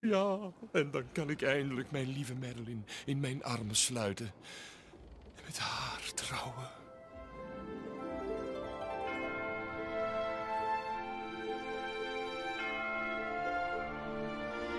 Ja, en dan kan ik eindelijk mijn lieve Madeline in mijn armen sluiten. En met haar trouwen.